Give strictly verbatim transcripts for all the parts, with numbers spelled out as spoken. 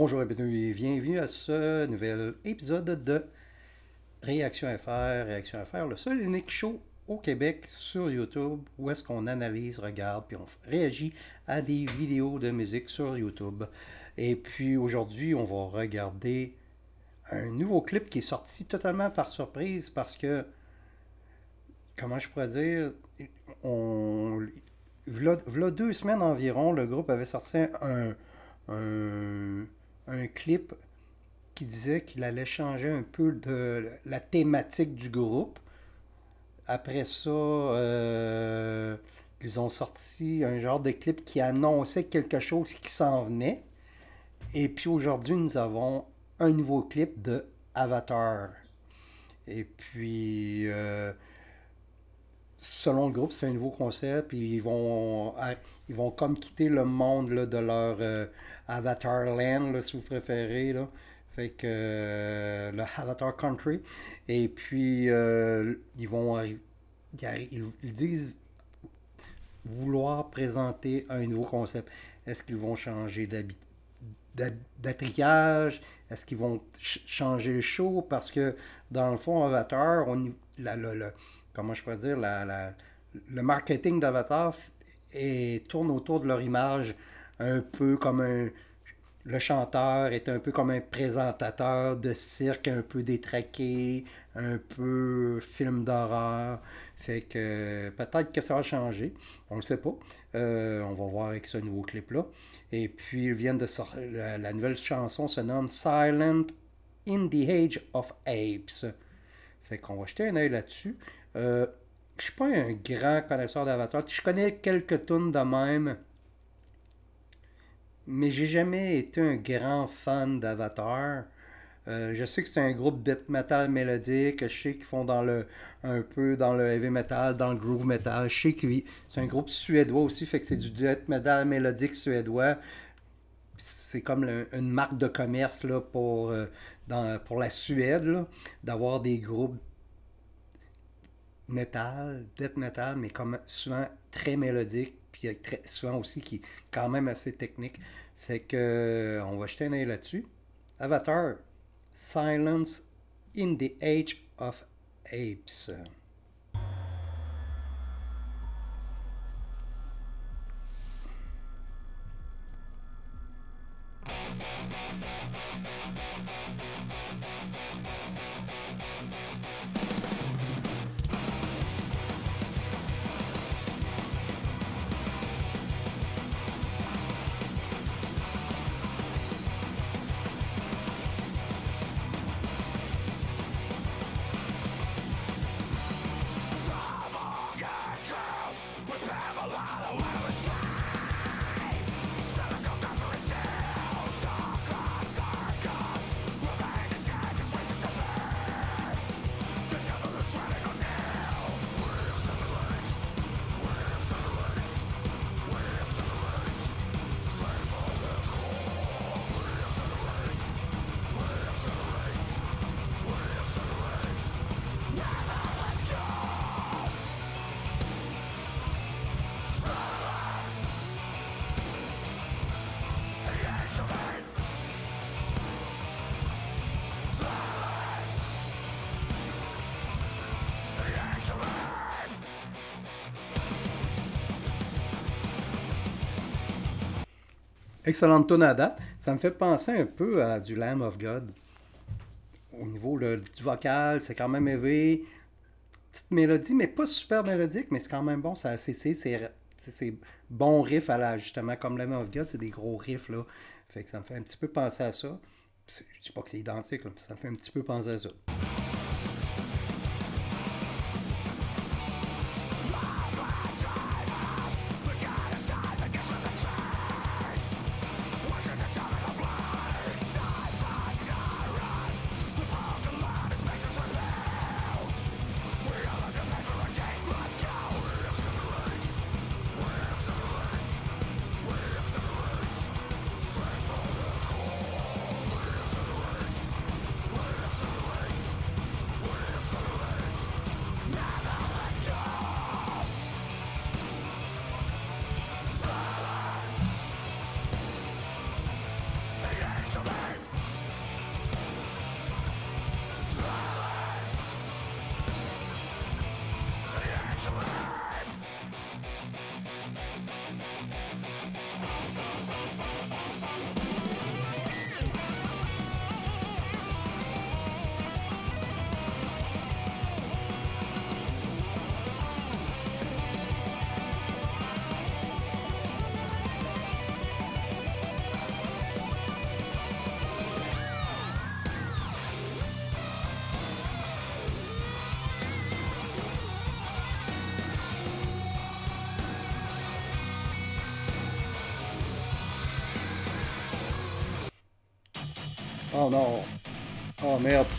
Bonjour et bienvenue à ce nouvel épisode de Réaction F R. Réaction F R, le seul et unique show au Québec sur YouTube où est-ce qu'on analyse, regarde, puis on réagit à des vidéos de musique sur YouTube. Et puis aujourd'hui, on va regarder un nouveau clip qui est sorti totalement par surprise parce que, comment je pourrais dire, on... V'là, v'là deux semaines environ, le groupe avait sorti un, un, un clip qui disait qu'il allait changer un peu de la thématique du groupe. Après ça, euh, ils ont sorti un genre de clip qui annonçait quelque chose qui s'en venait. Et puis aujourd'hui, nous avons un nouveau clip de Avatar. Et puis, euh, selon le groupe, c'est un nouveau concept. Puis ils vont, ils vont comme quitter le monde là, de leur euh, Avatar Land, là, si vous préférez. Là. Fait que euh, le Avatar Country. Et puis, euh, ils vont ils, ils disent vouloir présenter un nouveau concept. Est-ce qu'ils vont changer d'attrillage? Est-ce qu'ils vont ch- changer le show? Parce que, dans le fond, Avatar, on, la, la, la, comment je pourrais dire, la, la, le marketing d'Avatar et tourne autour de leur image un peu comme un... Le chanteur est un peu comme un présentateur de cirque, un peu détraqué, un peu film d'horreur. Fait que peut-être que ça va changer. On ne le sait pas. Euh, on va voir avec ce nouveau clip-là. Et puis, ils viennent de sortir. La, la nouvelle chanson se nomme Silent in the Age of Apes. Fait qu'on va jeter un œil là-dessus. Euh, je suis pas un grand connaisseur d'Avatar. Je connais quelques tunes de même. Mais j'ai jamais été un grand fan d'Avatar. Euh, je sais que c'est un groupe death metal mélodique. Je sais qu'ils font dans le, un peu dans le heavy metal, dans le groove metal. Je sais que c'est un groupe suédois aussi, fait que c'est du death metal mélodique suédois. C'est comme le, une marque de commerce là, pour, euh, dans, pour la Suède, là, d'avoir des groupes metal, death metal, mais comme souvent très mélodiques. Puis très, souvent aussi qui est quand même assez technique. Fait que euh, on va jeter un œil là-dessus. Avatar, Silence in the Age of Apes. Excellente tune à date. Ça me fait penser un peu à du Lamb of God. Au niveau là, du vocal, c'est quand même élevé. Petite mélodie, mais pas super mélodique, mais c'est quand même bon. C'est, c'est, c'est, c'est, c'est bon riff à la, justement, comme Lamb of God, c'est des gros riffs, là. Fait que ça me fait un petit peu penser à ça. Je dis pas que c'est identique, là, mais ça me fait un petit peu penser à ça. Oh non. Oh merde.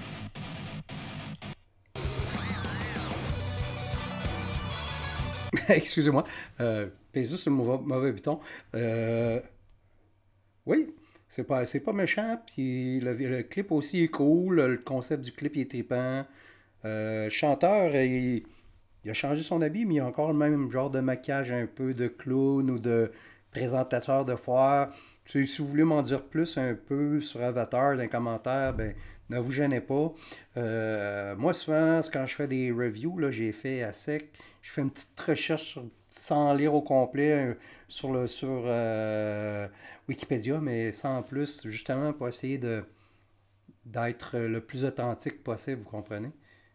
Excusez-moi. Euh, Pèse sur le mauvais, mauvais bouton. Euh, oui, c'est pas, c'est pas méchant. Puis le, le clip aussi est cool. Le concept du clip il est trippant. Euh, le chanteur, il, il a changé son habit, mais il a encore le même genre de maquillage un peu de clown ou de présentateur de foire. Si si vous voulez m'en dire plus un peu sur Avatar dans les commentaires, ben ne vous gênez pas. Euh, moi, souvent, c'est quand je fais des reviews, là, j'ai fait à sec. Je fais une petite recherche sur- sans lire au complet euh, sur, le, sur euh, Wikipédia, mais sans plus, justement pour essayer de, d'être le plus authentique possible, vous comprenez?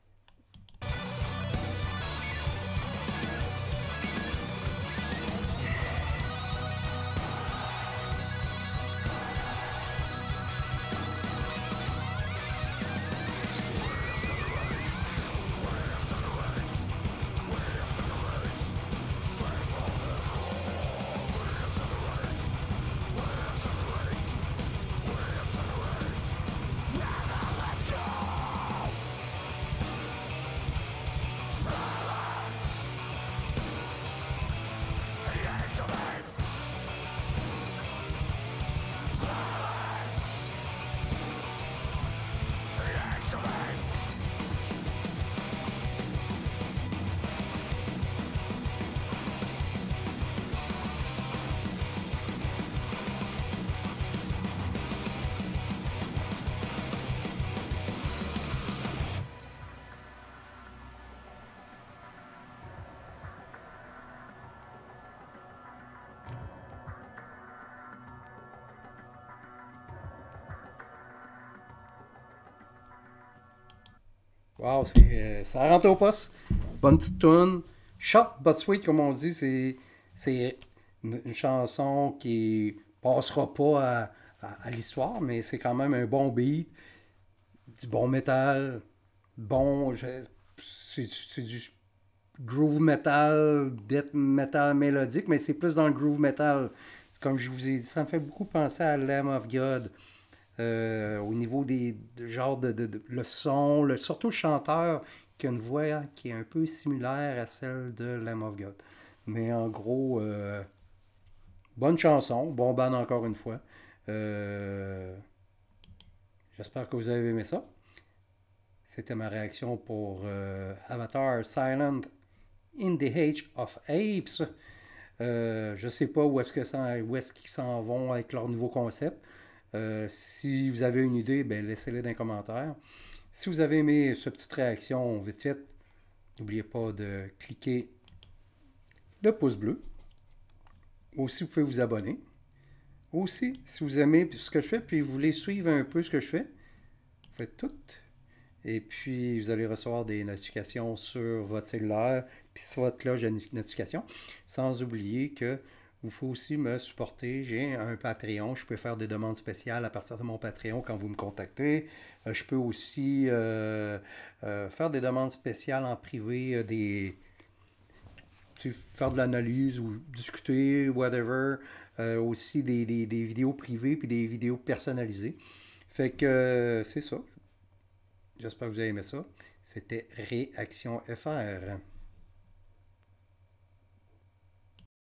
Wow, c'est, euh, ça rentre au poste. Bonne petite tune. Short but sweet, comme on dit, c'est, c'est une, une chanson qui passera pas à, à- à l'histoire, mais c'est quand même un bon beat, du bon métal, bon, je- c'est, c'est du groove metal, death metal mélodique, mais c'est plus dans le groove metal. Comme je vous ai dit, ça me fait beaucoup penser à Lamb of God. Euh, au niveau des de, genre de, de- de- le son, le, surtout le chanteur qui a une voix qui est un peu similaire à celle de Lamb of God. Mais en gros, euh, bonne chanson, bon band encore une fois. Euh, J'espère que vous avez aimé ça. C'était ma réaction pour euh, Avatar Silent in the Age of Apes. Euh, je sais pas où est-ce que ça, où est-ce qu'ils s'en vont avec leur nouveau concept. Euh, si vous avez une idée, ben laissez-le dans les commentaires. Si vous avez aimé cette petite réaction, vite fait, n'oubliez pas de cliquer le pouce bleu. Aussi, vous pouvez vous abonner. Aussi, si vous aimez ce que je fais, puis vous voulez suivre un peu ce que je fais, faites tout. Et puis, vous allez recevoir des notifications sur votre cellulaire, puis sur votre cloche de notification. Sans oublier que vous faut aussi me supporter. J'ai un Patreon. Je peux faire des demandes spéciales à partir de mon Patreon quand vous me contactez. Euh, je peux aussi euh, euh, faire des demandes spéciales en privé, euh, des, faire de l'analyse ou discuter, whatever. Euh, aussi des, des, des vidéos privées puis des vidéos personnalisées. Fait que euh, c'est ça. J'espère que vous avez aimé ça. C'était Réaction F R.